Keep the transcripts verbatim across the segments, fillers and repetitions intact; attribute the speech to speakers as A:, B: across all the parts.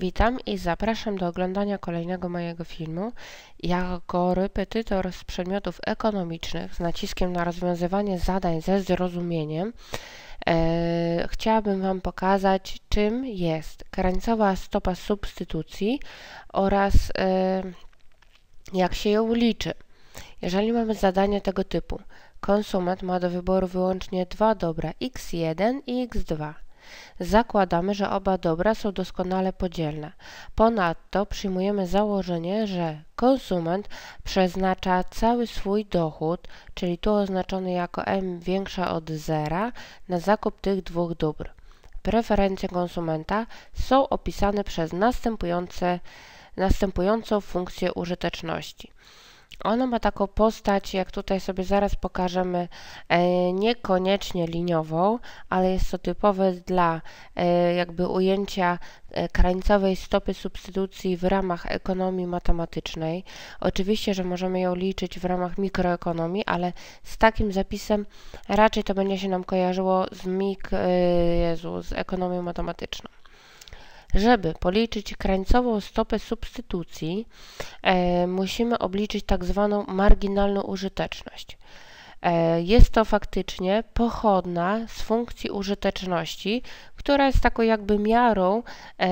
A: Witam i zapraszam do oglądania kolejnego mojego filmu. Jako repetytor z przedmiotów ekonomicznych z naciskiem na rozwiązywanie zadań ze zrozumieniem e, chciałabym Wam pokazać, czym jest krańcowa stopa substytucji oraz e, jak się ją liczy. Jeżeli mamy zadanie tego typu, konsument ma do wyboru wyłącznie dwa dobra x jeden i x dwa. Zakładamy, że oba dobra są doskonale podzielne. Ponadto przyjmujemy założenie, że konsument przeznacza cały swój dochód, czyli tu oznaczony jako m większa od zera, na zakup tych dwóch dóbr. Preferencje konsumenta są opisane przez następujące, następującą funkcję użyteczności. Ona ma taką postać, jak tutaj sobie zaraz pokażemy, e, niekoniecznie liniową, ale jest to typowe dla e, jakby ujęcia e, krańcowej stopy substytucji w ramach ekonomii matematycznej. Oczywiście, że możemy ją liczyć w ramach mikroekonomii, ale z takim zapisem raczej to będzie się nam kojarzyło z, mik, e, Jezu, z ekonomią matematyczną. Żeby policzyć krańcową stopę substytucji, e, musimy obliczyć tak zwaną marginalną użyteczność. E, jest to faktycznie pochodna z funkcji użyteczności, która jest taką jakby miarą e,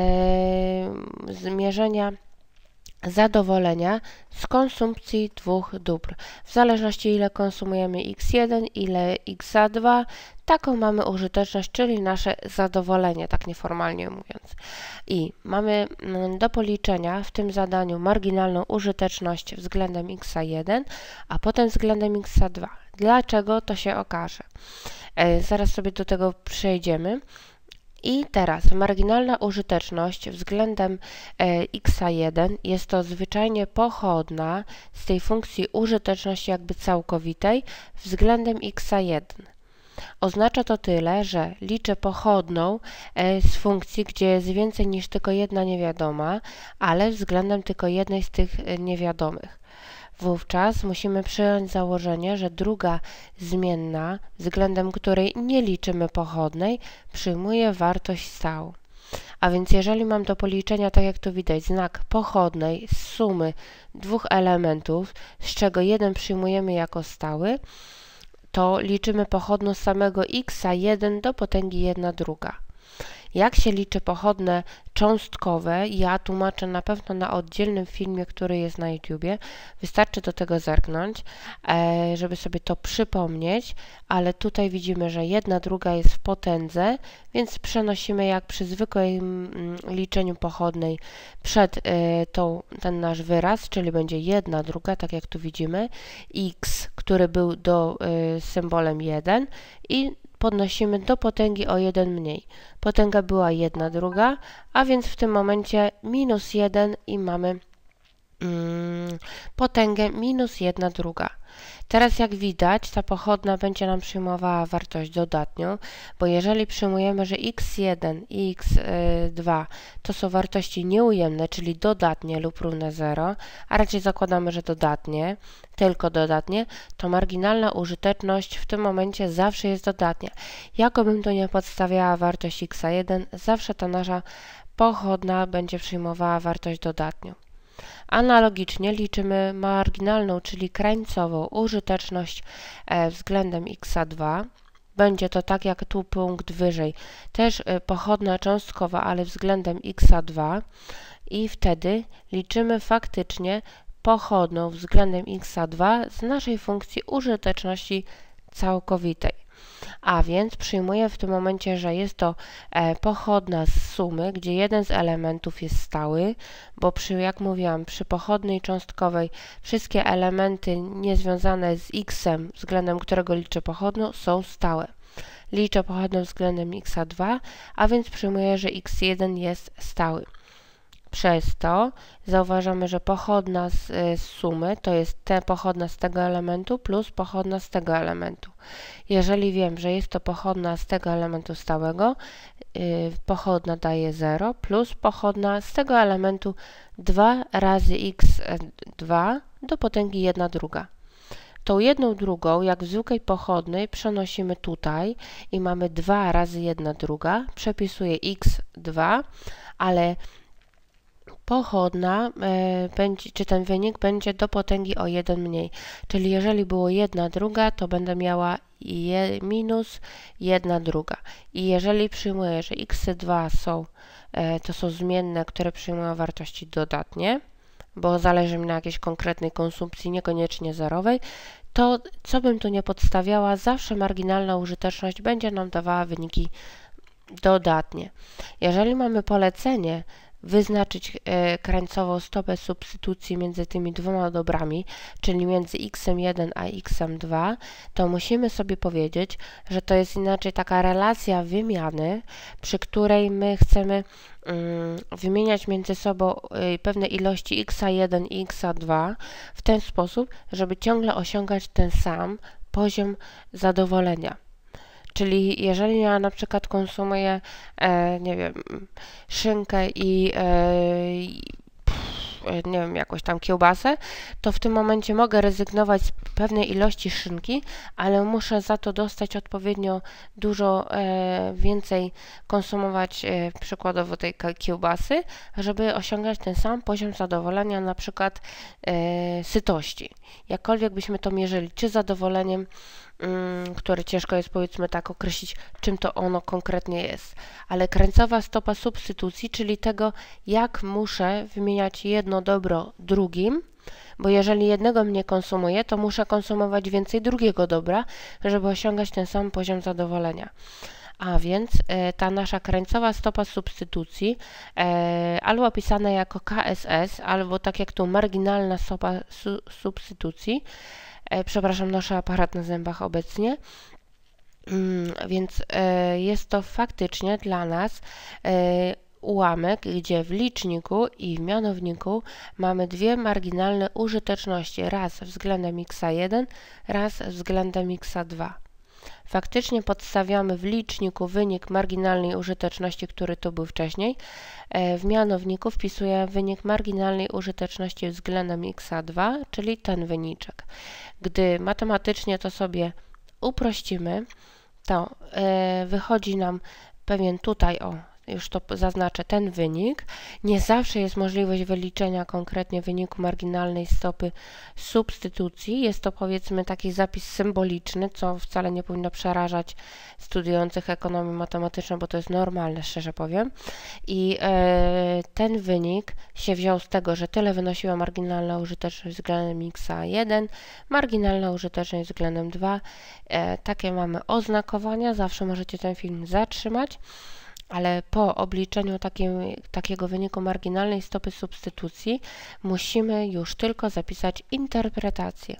A: zmierzenia zadowolenia z konsumpcji dwóch dóbr. W zależności ile konsumujemy x jeden, ile x dwa, taką mamy użyteczność, czyli nasze zadowolenie, tak nieformalnie mówiąc. I mamy do policzenia w tym zadaniu marginalną użyteczność względem x jeden, a potem względem x dwa. Dlaczego? To się okaże. E, zaraz sobie do tego przejdziemy. I teraz marginalna użyteczność względem e, x jeden jest to zwyczajnie pochodna z tej funkcji użyteczności jakby całkowitej względem x jeden. Oznacza to tyle, że liczę pochodną e, z funkcji, gdzie jest więcej niż tylko jedna niewiadoma, ale względem tylko jednej z tych e, niewiadomych. Wówczas musimy przyjąć założenie, że druga zmienna, względem której nie liczymy pochodnej, przyjmuje wartość stałą. A więc jeżeli mam do policzenia, tak jak tu widać, znak pochodnej z sumy dwóch elementów, z czego jeden przyjmujemy jako stały, to liczymy pochodną samego x jeden do potęgi jedna druga. Jak się liczy pochodne cząstkowe, ja tłumaczę na pewno na oddzielnym filmie, który jest na YouTubie. Wystarczy do tego zerknąć, żeby sobie to przypomnieć, ale tutaj widzimy, że jedna druga jest w potędze, więc przenosimy jak przy zwykłym liczeniu pochodnej przed tą, ten nasz wyraz, czyli będzie jedna druga, tak jak tu widzimy, x, który był do symbolem jeden i podnosimy do potęgi o jeden mniej. Potęga była jedna druga, a więc w tym momencie minus jeden i mamy mm, potęgę minus jedna druga. Teraz jak widać, ta pochodna będzie nam przyjmowała wartość dodatnią, bo jeżeli przyjmujemy, że x jeden i x dwa to są wartości nieujemne, czyli dodatnie lub równe zero, a raczej zakładamy, że dodatnie, tylko dodatnie, to marginalna użyteczność w tym momencie zawsze jest dodatnia. Jakobym tu nie podstawiała wartość x jeden, zawsze ta nasza pochodna będzie przyjmowała wartość dodatnią. Analogicznie liczymy marginalną, czyli krańcową użyteczność e, względem x dwa. Będzie to tak jak tu punkt wyżej, też e, pochodna cząstkowa, ale względem x dwa i wtedy liczymy faktycznie pochodną względem x dwa z naszej funkcji użyteczności całkowitej. A więc przyjmuję w tym momencie, że jest to e, pochodna z sumy, gdzie jeden z elementów jest stały, bo przy, jak mówiłam, przy pochodnej cząstkowej wszystkie elementy niezwiązane z x-em, względem którego liczę pochodną, są stałe. Liczę pochodną względem x dwa, a więc przyjmuję, że x jeden jest stały. Przez to zauważamy, że pochodna z, z sumy to jest te pochodna z tego elementu plus pochodna z tego elementu. Jeżeli wiem, że jest to pochodna z tego elementu stałego, yy, pochodna daje zero plus pochodna z tego elementu dwa razy x dwa do potęgi jedna druga. Tą jedną drugą, jak w zwykłej pochodnej, przenosimy tutaj i mamy dwa razy jedna druga. Przepisuję x dwa, ale pochodna e, będzie, czy ten wynik będzie do potęgi o jeden mniej. Czyli jeżeli było jedna druga, to będę miała je, minus jedna druga. I jeżeli przyjmuję, że x dwa są, e, to są zmienne, które przyjmują wartości dodatnie, bo zależy mi na jakiejś konkretnej konsumpcji, niekoniecznie zerowej, to co bym tu nie podstawiała, zawsze marginalna użyteczność będzie nam dawała wyniki dodatnie. Jeżeli mamy polecenie wyznaczyć e, krańcową stopę substytucji między tymi dwoma dobrami, czyli między x jeden a x dwa, to musimy sobie powiedzieć, że to jest inaczej taka relacja wymiany, przy której my chcemy um, wymieniać między sobą y, pewne ilości x jeden i x dwa w ten sposób, żeby ciągle osiągać ten sam poziom zadowolenia. Czyli jeżeli ja na przykład konsumuję, e, nie wiem, szynkę i, e, i pff, nie wiem, jakąś tam kiełbasę, to w tym momencie mogę rezygnować z pewnej ilości szynki, ale muszę za to dostać odpowiednio dużo e, więcej konsumować e, przykładowo tej kiełbasy, żeby osiągać ten sam poziom zadowolenia, na przykład e, sytości. Jakkolwiek byśmy to mierzyli, czy zadowoleniem, które ciężko jest, powiedzmy tak, określić, czym to ono konkretnie jest. Ale krańcowa stopa substytucji, czyli tego, jak muszę wymieniać jedno dobro drugim, bo jeżeli jednego mnie konsumuję, to muszę konsumować więcej drugiego dobra, żeby osiągać ten sam poziom zadowolenia. A więc e, ta nasza krańcowa stopa substytucji, e, albo opisana jako K S S, albo tak jak tu marginalna stopa su substytucji, e, przepraszam, noszę aparat na zębach obecnie, mm, więc e, jest to faktycznie dla nas e, ułamek, gdzie w liczniku i w mianowniku mamy dwie marginalne użyteczności, raz względem x jeden, raz względem x dwa. Faktycznie podstawiamy w liczniku wynik marginalnej użyteczności, który tu był wcześniej. W mianowniku wpisuję wynik marginalnej użyteczności względem x dwa, czyli ten wyniczek. Gdy matematycznie to sobie uprościmy, to wychodzi nam pewien tutaj, o, już to zaznaczę, ten wynik. Nie zawsze jest możliwość wyliczenia konkretnie wyniku marginalnej stopy substytucji. Jest to, powiedzmy, taki zapis symboliczny, co wcale nie powinno przerażać studiujących ekonomię matematyczną, bo to jest normalne, szczerze powiem. I e, ten wynik się wziął z tego, że tyle wynosiła marginalna użyteczność względem x jeden, marginalna użyteczność względem dwa. E, takie mamy oznakowania. Zawsze możecie ten film zatrzymać. Ale po obliczeniu takim, takiego wyniku marginalnej stopy substytucji musimy już tylko zapisać interpretację,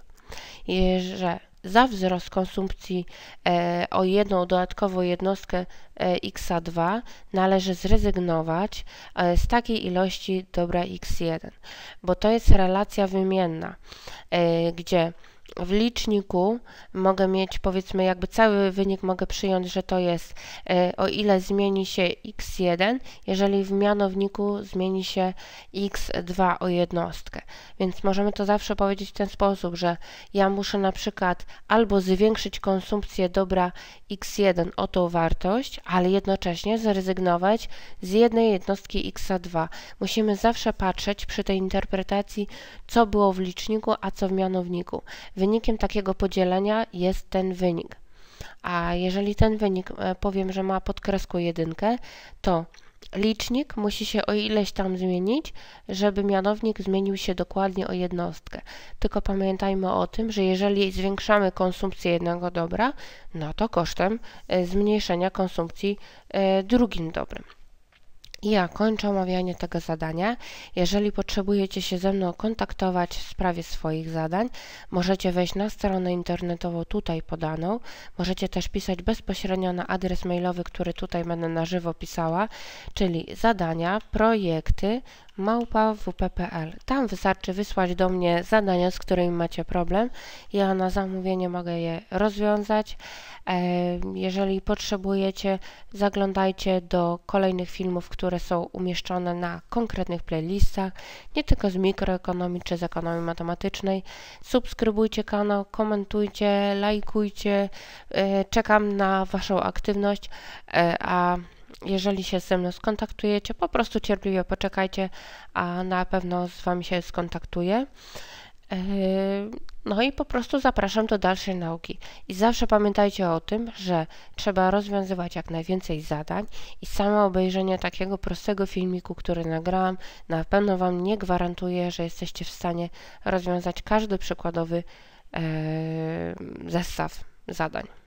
A: że za wzrost konsumpcji e, o jedną dodatkową jednostkę e, x dwa należy zrezygnować e, z takiej ilości dobra x jeden, bo to jest relacja wymienna, e, gdzie w liczniku mogę mieć, powiedzmy, jakby cały wynik mogę przyjąć, że to jest e, o ile zmieni się x jeden, jeżeli w mianowniku zmieni się x dwa o jednostkę. Więc możemy to zawsze powiedzieć w ten sposób, że ja muszę na przykład albo zwiększyć konsumpcję dobra x jeden o tą wartość, ale jednocześnie zrezygnować z jednej jednostki x dwa. Musimy zawsze patrzeć przy tej interpretacji, co było w liczniku, a co w mianowniku. Wynikiem takiego podzielenia jest ten wynik. A jeżeli ten wynik powiem, że ma podkreską jedynkę, to licznik musi się o ileś tam zmienić, żeby mianownik zmienił się dokładnie o jednostkę. Tylko pamiętajmy o tym, że jeżeli zwiększamy konsumpcję jednego dobra, no to kosztem zmniejszenia konsumpcji drugim dobrem. I ja kończę omawianie tego zadania. Jeżeli potrzebujecie się ze mną kontaktować w sprawie swoich zadań, możecie wejść na stronę internetową tutaj podaną. Możecie też pisać bezpośrednio na adres mailowy, który tutaj będę na żywo pisała, czyli zadania, projekty, małpa w p kropka p l. Tam wystarczy wysłać do mnie zadania, z którymi macie problem. Ja na zamówienie mogę je rozwiązać. Jeżeli potrzebujecie, zaglądajcie do kolejnych filmów, które są umieszczone na konkretnych playlistach, nie tylko z mikroekonomii czy z ekonomii matematycznej. Subskrybujcie kanał, komentujcie, lajkujcie. Czekam na Waszą aktywność, a jeżeli się ze mną skontaktujecie, po prostu cierpliwie poczekajcie, a na pewno z Wami się skontaktuję. No i po prostu zapraszam do dalszej nauki. I zawsze pamiętajcie o tym, że trzeba rozwiązywać jak najwięcej zadań i samo obejrzenie takiego prostego filmiku, który nagrałam, na pewno Wam nie gwarantuje, że jesteście w stanie rozwiązać każdy przykładowy zestaw zadań.